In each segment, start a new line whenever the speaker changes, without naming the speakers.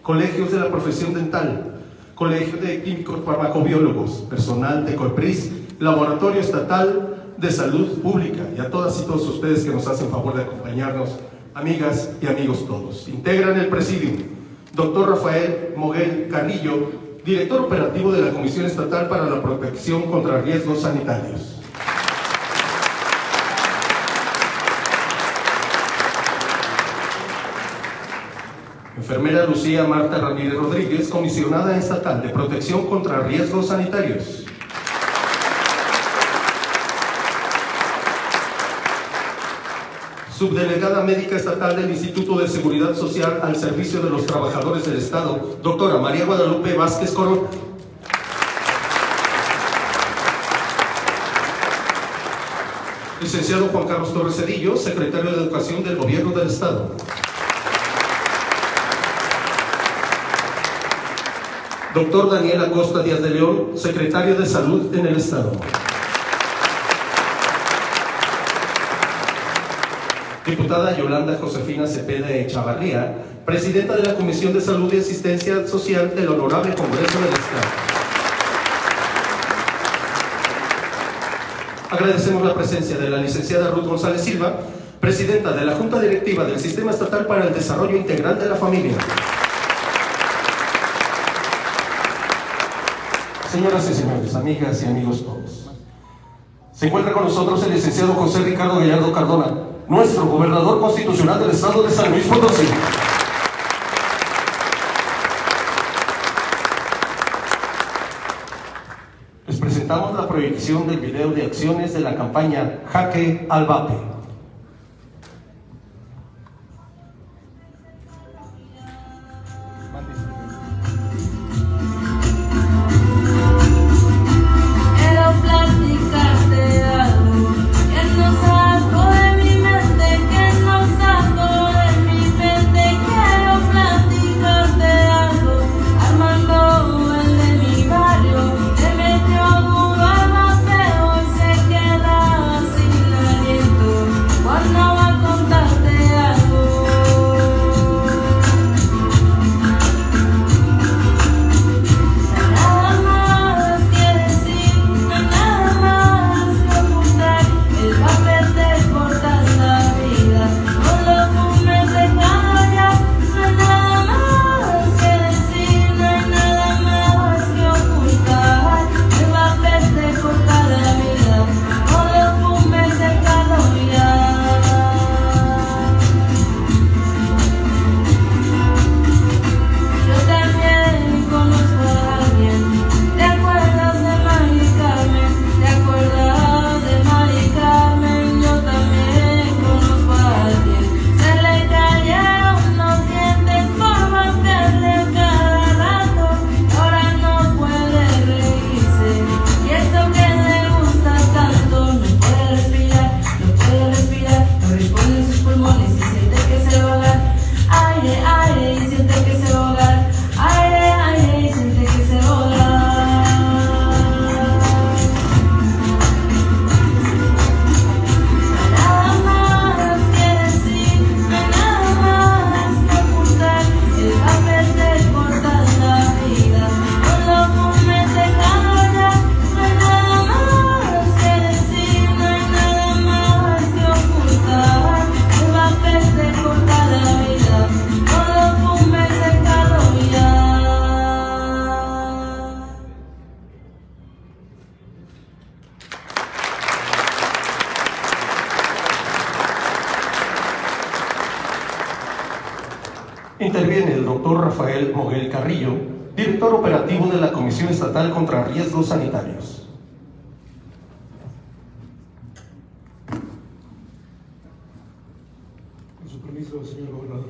colegios de la profesión dental, Colegio de Químicos Farmacobiólogos, personal de COEPRIS, Laboratorio Estatal de Salud Pública, y a todas y todos ustedes que nos hacen favor de acompañarnos, amigas y amigos todos. Integran el presidium Dr. Rafael Moguel Carrillo, director operativo de la Comisión Estatal para la Protección contra Riesgos Sanitarios. Enfermera Lucía Marta Ramírez Rodríguez, comisionada estatal de Protección contra Riesgos Sanitarios. Subdelegada médica estatal del Instituto de Seguridad Social al servicio de los trabajadores del Estado, doctora María Guadalupe Vázquez Corona. Licenciado Juan Carlos Torres Cedillo, secretario de Educación del Gobierno del Estado. Doctor Daniel Acosta Díaz de León, secretario de Salud en el Estado. Diputada Yolanda Josefina Cepeda Echavarría, presidenta de la Comisión de Salud y Asistencia Social del Honorable Congreso del Estado. Agradecemos la presencia de la licenciada Ruth González Silva, presidenta de la Junta Directiva del Sistema Estatal para el Desarrollo Integral de la Familia. Señoras y señores, amigas y amigos todos, se encuentra con nosotros el licenciado José Ricardo Gallardo Cardona, nuestro gobernador constitucional del estado de San Luis Potosí. Les presentamos la proyección del video de acciones de la campaña Jaque al Vape. Interviene el doctor Rafael Moguel Carrillo, director operativo de la Comisión Estatal contra Riesgos Sanitarios.
Con su permiso, señor gobernador.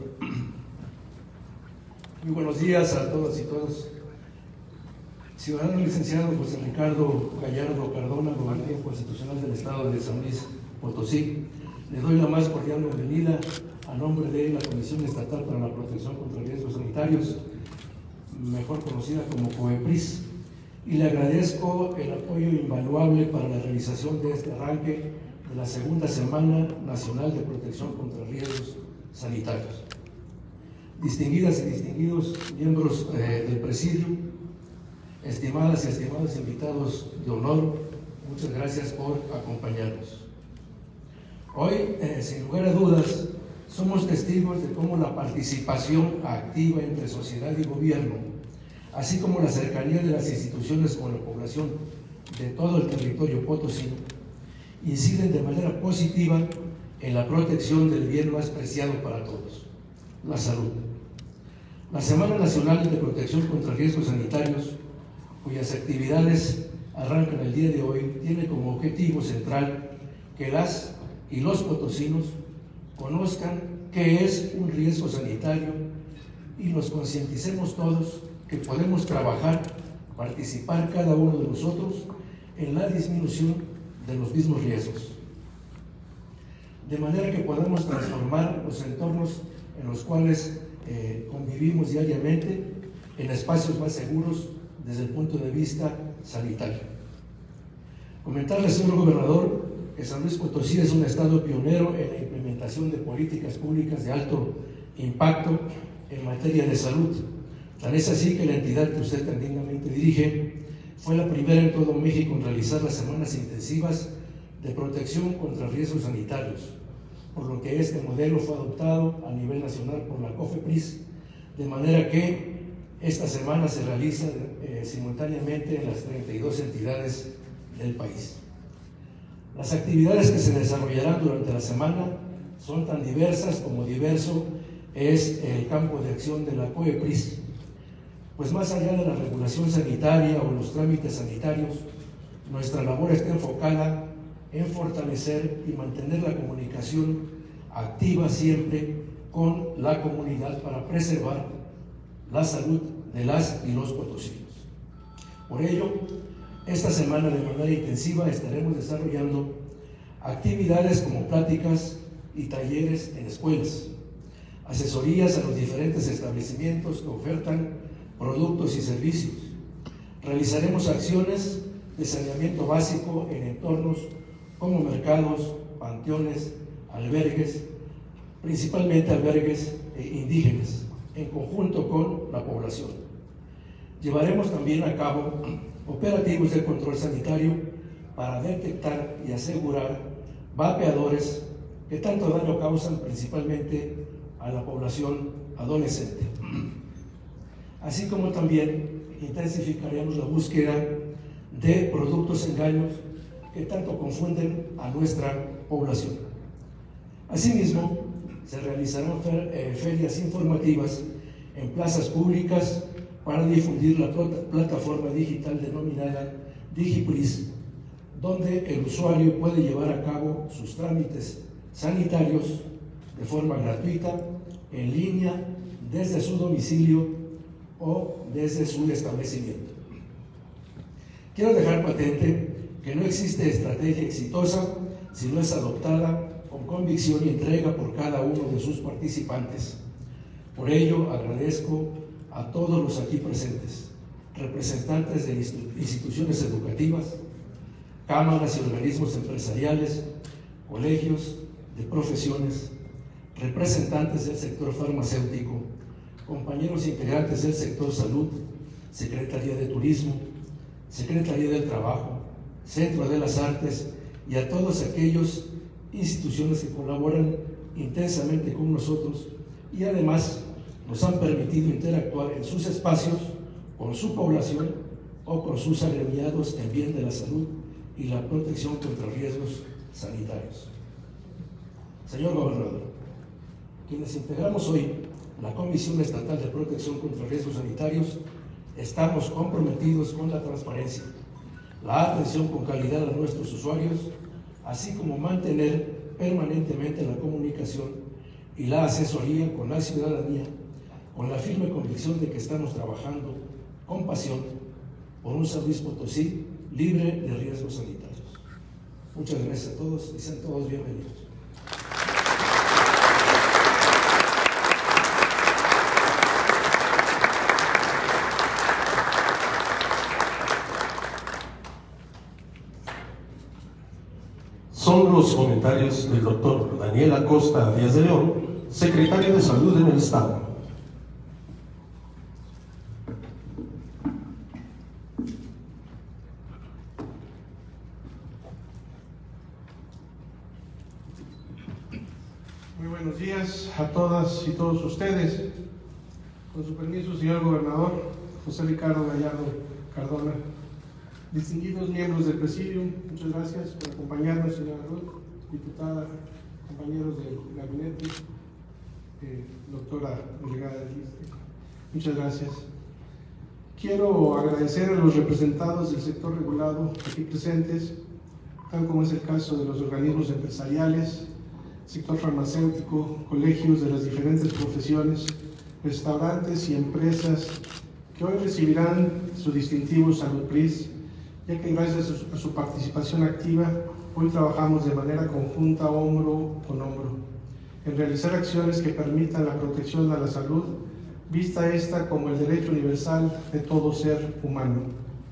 Muy buenos días a todas y todos. Ciudadano licenciado José Ricardo Gallardo Cardona, gobernador constitucional del Estado de San Luis Potosí, le doy la más cordial bienvenida a nombre de la Comisión Estatal para la Protección contra Riesgos Sanitarios, mejor conocida como COEPRIS, y le agradezco el apoyo invaluable para la realización de este arranque de la segunda Semana Nacional de Protección contra Riesgos Sanitarios. distinguidas y distinguidos miembros del presidio, estimadas y estimados invitados de honor, muchas gracias por acompañarnos. Hoy, sin lugar a dudas, somos testigos de cómo la participación activa entre sociedad y gobierno, así como la cercanía de las instituciones con la población de todo el territorio potosino, inciden de manera positiva en la protección del bien más preciado para todos, la salud. La Semana Nacional de Protección contra Riesgos Sanitarios, cuyas actividades arrancan el día de hoy, tiene como objetivo central que las y los potosinos conozcan qué es un riesgo sanitario y nos concienticemos todos que podemos trabajar, participar cada uno de nosotros en la disminución de los mismos riesgos, de manera que podamos transformar los entornos en los cuales convivimos diariamente en espacios más seguros desde el punto de vista sanitario. Comentarle, señor gobernador, que San Luis Potosí es un estado pionero en la implementación de políticas públicas de alto impacto en materia de salud. Tan es así que la entidad que usted tan dignamente dirige fue la primera en todo México en realizar las semanas intensivas de protección contra riesgos sanitarios, por lo que este modelo fue adoptado a nivel nacional por la COFEPRIS, de manera que esta semana se realiza simultáneamente en las 32 entidades del país. Las actividades que se desarrollarán durante la semana son tan diversas como diverso es el campo de acción de la COFEPRIS, pues más allá de la regulación sanitaria o los trámites sanitarios, nuestra labor está enfocada en fortalecer y mantener la comunicación activa siempre con la comunidad para preservar la salud de las y los potosinos. Por ello, esta semana de manera intensiva estaremos desarrollando actividades como pláticas y talleres en escuelas, asesorías a los diferentes establecimientos que ofertan productos y servicios. Realizaremos acciones de saneamiento básico en entornos como mercados, panteones, albergues, principalmente albergues indígenas, en conjunto con la población. Llevaremos también a cabo operativos de control sanitario para detectar y asegurar vapeadores que tanto daño causan principalmente a la población adolescente. Así como también intensificaremos la búsqueda de productos engaños que tanto confunden a nuestra población. Asimismo, se realizarán ferias informativas en plazas públicas para difundir la plataforma digital denominada DigiPris, donde el usuario puede llevar a cabo sus trámites sanitarios de forma gratuita, en línea, desde su domicilio o desde su establecimiento. Quiero dejar patente que no existe estrategia exitosa si no es adoptada con convicción y entrega por cada uno de sus participantes. Por ello, agradezco a todos los aquí presentes, representantes de instituciones educativas, cámaras y organismos empresariales, colegios de profesiones, representantes del sector farmacéutico, compañeros integrantes del sector salud, Secretaría de Turismo, Secretaría del Trabajo, Centro de las Artes y a todos aquellos instituciones que colaboran intensamente con nosotros y además nos han permitido interactuar en sus espacios con su población o con sus agremiados en bien de la salud y la protección contra riesgos sanitarios. Señor Gobernador, quienes integramos hoy la Comisión Estatal de Protección contra Riesgos Sanitarios estamos comprometidos con la transparencia, la atención con calidad a nuestros usuarios, así como mantener permanentemente la comunicación y la asesoría con la ciudadanía, con la firme convicción de que estamos trabajando con pasión por un San Luis Potosí libre de riesgos sanitarios. Muchas gracias a todos y sean todos bienvenidos.
Son los comentarios del doctor Daniel Acosta Díaz de León, secretario de Salud en el Estado.
a todas y todos ustedes. Con su permiso, señor gobernador José Ricardo Gallardo Cardona, distinguidos miembros del presidium, muchas gracias por acompañarnos, señora Ruth, diputada, compañeros del gabinete, doctora delegada del ISSSTE, muchas gracias. Quiero agradecer a los representados del sector regulado aquí presentes, tal como es el caso de los organismos empresariales, sector farmacéutico, colegios de las diferentes profesiones, restaurantes y empresas que hoy recibirán su distintivo Salud PRIS, ya que gracias a su participación activa, hoy trabajamos de manera conjunta, hombro con hombro, en realizar acciones que permitan la protección a la salud, vista esta como el derecho universal de todo ser humano.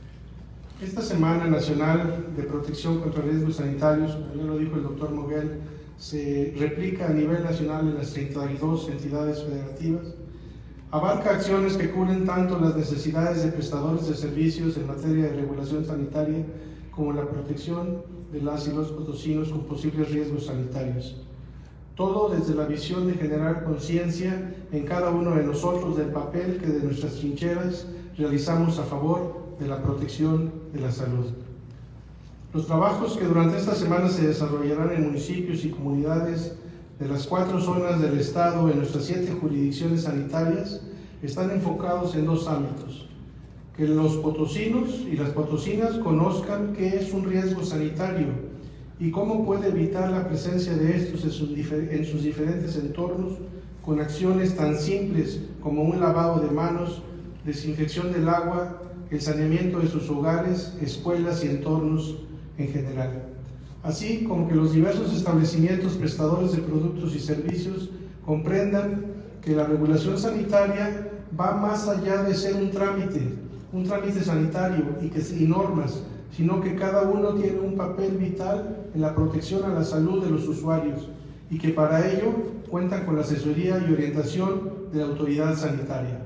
Esta Semana Nacional de Protección contra Riesgos Sanitarios, como ya lo dijo el doctor Moguel, se replica a nivel nacional en las 32 entidades federativas. Abarca acciones que cubren tanto las necesidades de prestadores de servicios en materia de regulación sanitaria como la protección de las y los potosinos con posibles riesgos sanitarios. Todo desde la visión de generar conciencia en cada uno de nosotros del papel que de nuestras trincheras realizamos a favor de la protección de la salud. Los trabajos que durante esta semana se desarrollarán en municipios y comunidades de las 4 zonas del Estado en nuestras 7 jurisdicciones sanitarias están enfocados en 2 ámbitos: que los potosinos y las potosinas conozcan qué es un riesgo sanitario y cómo puede evitar la presencia de estos en sus diferentes entornos con acciones tan simples como un lavado de manos, desinfección del agua, el saneamiento de sus hogares, escuelas y entornos en general, así como que los diversos establecimientos prestadores de productos y servicios comprendan que la regulación sanitaria va más allá de ser un trámite sanitario y normas, sino que cada uno tiene un papel vital en la protección a la salud de los usuarios y que para ello cuentan con la asesoría y orientación de la autoridad sanitaria.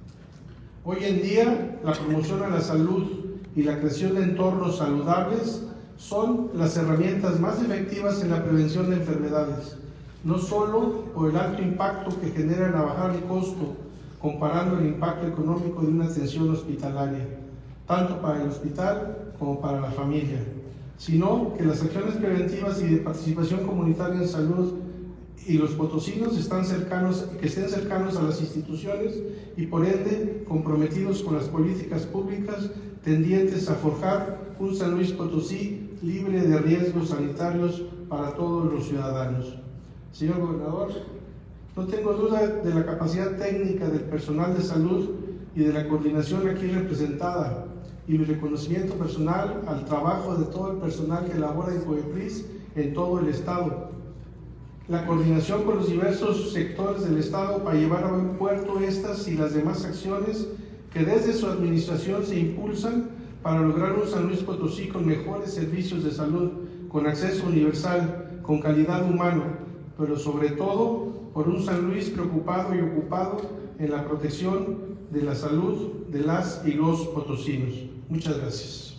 Hoy en día, la promoción a la salud y la creación de entornos saludables son las herramientas más efectivas en la prevención de enfermedades, no solo por el alto impacto que generan a bajar el costo, comparando el impacto económico de una atención hospitalaria, tanto para el hospital como para la familia, sino que las acciones preventivas y de participación comunitaria en salud y los potosinos que estén cercanos a las instituciones y por ende comprometidos con las políticas públicas tendientes a forjar un San Luis Potosí libre de riesgos sanitarios para todos los ciudadanos. Señor gobernador, no tengo duda de la capacidad técnica del personal de salud y de la coordinación aquí representada, y mi reconocimiento personal al trabajo de todo el personal que labora en COEPRIS en todo el Estado. La coordinación con los diversos sectores del Estado para llevar a buen puerto estas y las demás acciones que desde su administración se impulsan para lograr un San Luis Potosí con mejores servicios de salud, con acceso universal, con calidad humana, pero sobre todo por un San Luis preocupado y ocupado en la protección de la salud de las y los potosinos. Muchas gracias.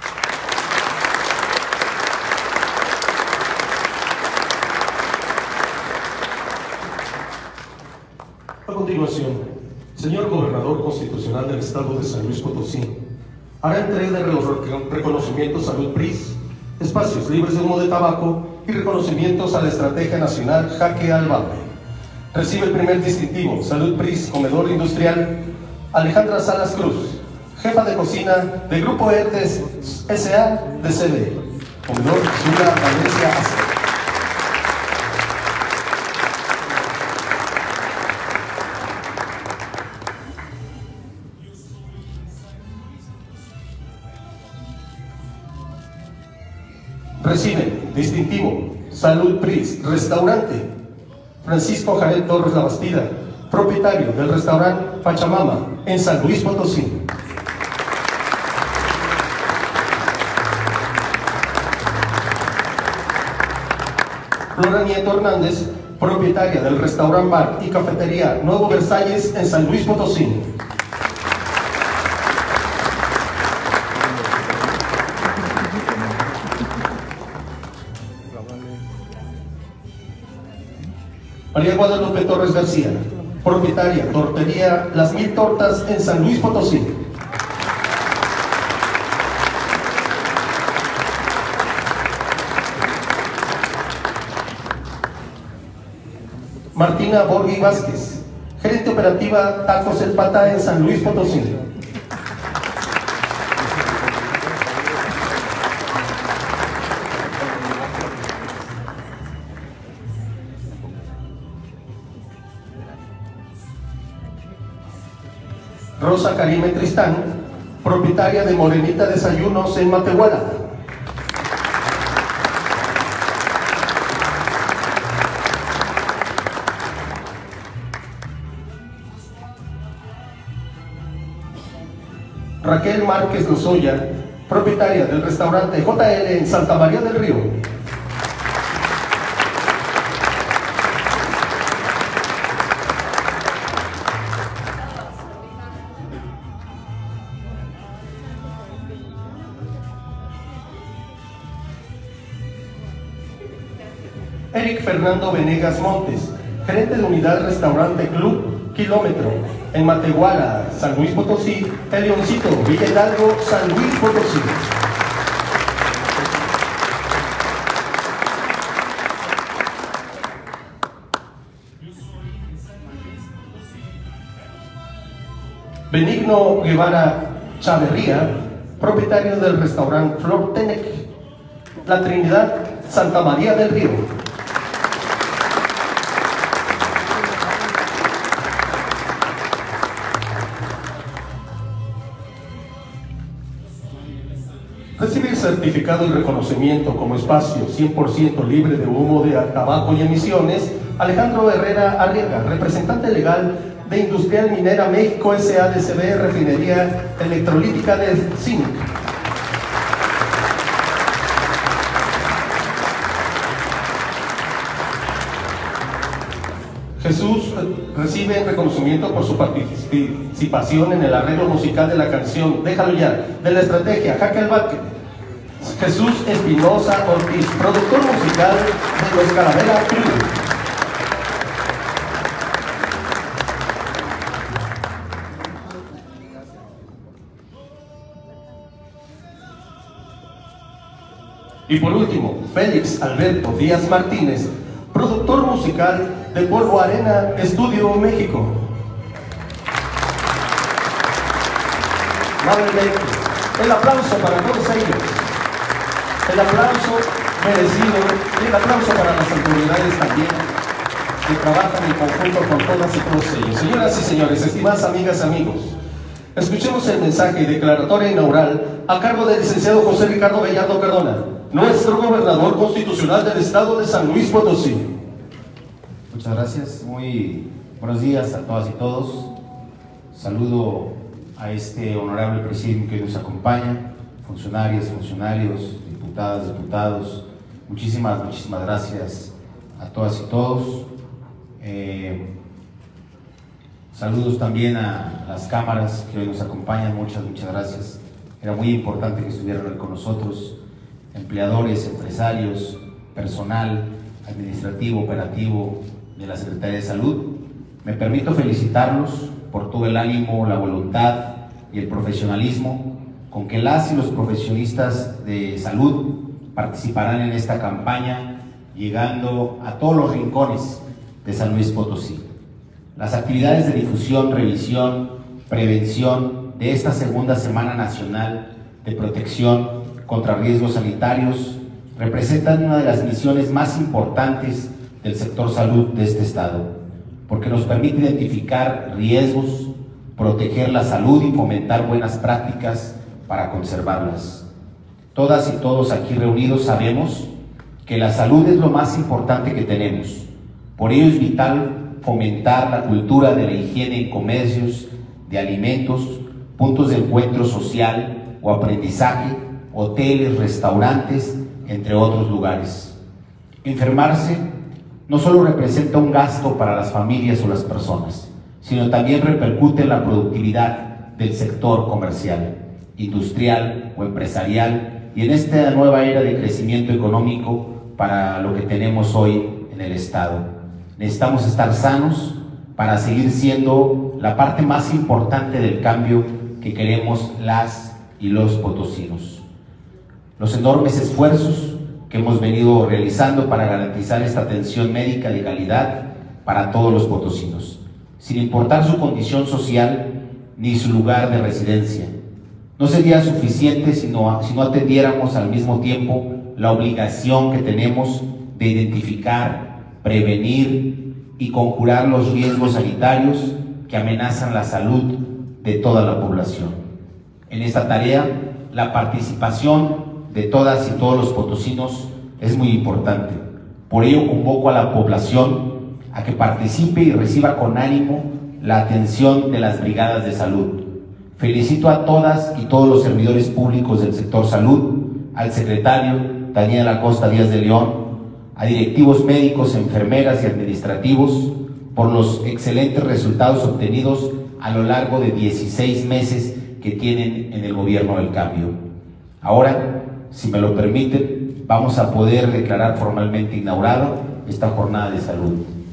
A continuación, señor gobernador constitucional del Estado de San Luis Potosí, hará entrega de los reconocimientos Salud PRIS, espacios libres de humo de tabaco y reconocimientos a la Estrategia Nacional Jaque al Vape. Recibe el primer distintivo Salud PRIS Comedor Industrial Alejandra Salas Cruz, jefa de cocina del Grupo ERTES S.A. de CD, comedor Ciudad Valencia AC. Recibe distintivo Salud PRIS Restaurante Francisco Jared Torres La Bastida, propietario del restaurante Pachamama en San Luis Potosí. Flora Nieto Hernández, propietaria del restaurante bar y cafetería Nuevo Versalles en San Luis Potosí. María Guadalupe Torres García, propietaria, Tortería Las Mil Tortas en San Luis Potosí. Martina Borghi Vázquez, gerente operativa Tacos El Pata en San Luis Potosí. Rosa Karime Tristán, propietaria de Morenita Desayunos en Matehuala. Raquel Márquez Lozoya, propietaria del restaurante JL en Santa María del Río. Eric Fernando Venegas Montes, gerente de unidad restaurante Club Kilómetro en Matehuala, San Luis Potosí, El Leoncito, Villa Hidalgo, San Luis Potosí. Benigno Guevara Chaverría, propietario del restaurante Flor Tenec, La Trinidad, Santa María del Río. Recibir certificado y reconocimiento como espacio 100% libre de humo de tabaco y emisiones, Alejandro Herrera Arriaga, representante legal de Industrial Minera México S.A.D.C.B. Refinería Electrolítica de Zinc. Jesús recibe reconocimiento por su participación en el arreglo musical de la canción Déjalo Ya, de la estrategia Jaque al Bate. Jesús Espinosa Ortiz, productor musical de Los Calavera Crew. Y por último, Félix Alberto Díaz Martínez, productor musical de Polvo Arena Estudio México. Amablemente, el aplauso para todos ellos, el aplauso merecido y el aplauso para las autoridades también que trabajan en conjunto con todas y todos ellos. Señoras y señores, estimadas amigas y amigos, escuchemos el mensaje y declaratoria inaugural a cargo del licenciado José Ricardo Gallardo Cardona, nuestro gobernador constitucional del estado de San Luis Potosí.
Muchas gracias, muy buenos días a todas y todos. Saludo a este honorable presidente que nos acompaña, funcionarios, diputadas, diputados. Muchísimas gracias a todas y todos. Saludos también a las cámaras que hoy nos acompañan, muchas gracias. Era muy importante que estuvieran hoy con nosotros, empleadores, empresarios, personal administrativo, operativo de la Secretaría de Salud. Me permito felicitarlos por todo el ánimo, la voluntad y el profesionalismo con que las y los profesionistas de salud participarán en esta campaña, llegando a todos los rincones de San Luis Potosí. Las actividades de difusión, revisión, prevención de esta segunda Semana Nacional de Protección contra Riesgos Sanitarios representan una de las misiones más importantes del sector salud de este estado, porque nos permite identificar riesgos, proteger la salud y fomentar buenas prácticas para conservarlas. Todas y todos aquí reunidos sabemos que la salud es lo más importante que tenemos. Por ello es vital fomentar la cultura de la higiene en comercios, de alimentos, puntos de encuentro social o aprendizaje, hoteles, restaurantes, entre otros lugares. Enfermarse no solo representa un gasto para las familias o las personas, sino también repercute en la productividad del sector comercial, industrial o empresarial y en esta nueva era de crecimiento económico para lo que tenemos hoy en el estado. Necesitamos estar sanos para seguir siendo la parte más importante del cambio que queremos las y los potosinos. Los enormes esfuerzos que hemos venido realizando para garantizar esta atención médica de calidad para todos los potosinos, sin importar su condición social ni su lugar de residencia. No sería suficiente si no atendiéramos al mismo tiempo la obligación que tenemos de identificar, prevenir y conjurar los riesgos sanitarios que amenazan la salud de toda la población. En esta tarea, la participación de todas y todos los potosinos es muy importante. Por ello, convoco a la población a que participe y reciba con ánimo la atención de las brigadas de salud. Felicito a todas y todos los servidores públicos del sector salud, al secretario Daniel Acosta Díaz de León, a directivos médicos, enfermeras y administrativos por los excelentes resultados obtenidos a lo largo de 16 meses que tienen en el gobierno del cambio. Ahora, si me lo permiten, vamos a poder declarar formalmente inaugurada esta jornada de salud.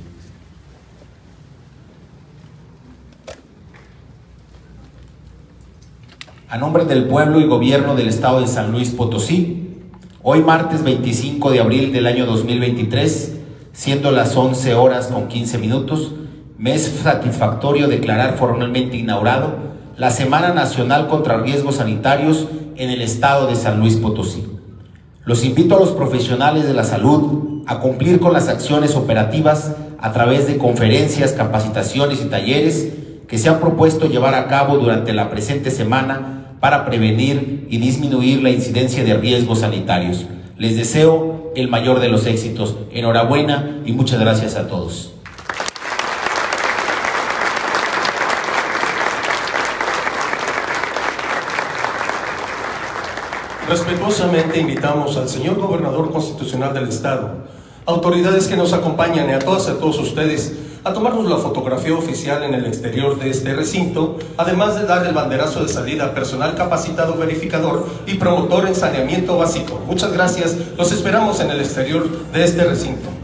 A nombre del pueblo y gobierno del estado de San Luis Potosí, hoy martes 25 de abril del año 2023, siendo las 11:15, me es satisfactorio declarar formalmente inaugurado la Semana Nacional contra Riesgos Sanitarios en el estado de San Luis Potosí. Los invito a los profesionales de la salud a cumplir con las acciones operativas a través de conferencias, capacitaciones y talleres que se han propuesto llevar a cabo durante la presente semana para prevenir y disminuir la incidencia de riesgos sanitarios. Les deseo el mayor de los éxitos. Enhorabuena y muchas gracias a todos.
Respetuosamente invitamos al señor Gobernador Constitucional del Estado, autoridades que nos acompañan y a todas y a todos ustedes a tomarnos la fotografía oficial en el exterior de este recinto, además de dar el banderazo de salida a personal capacitado verificador y promotor en saneamiento básico. Muchas gracias, los esperamos en el exterior de este recinto.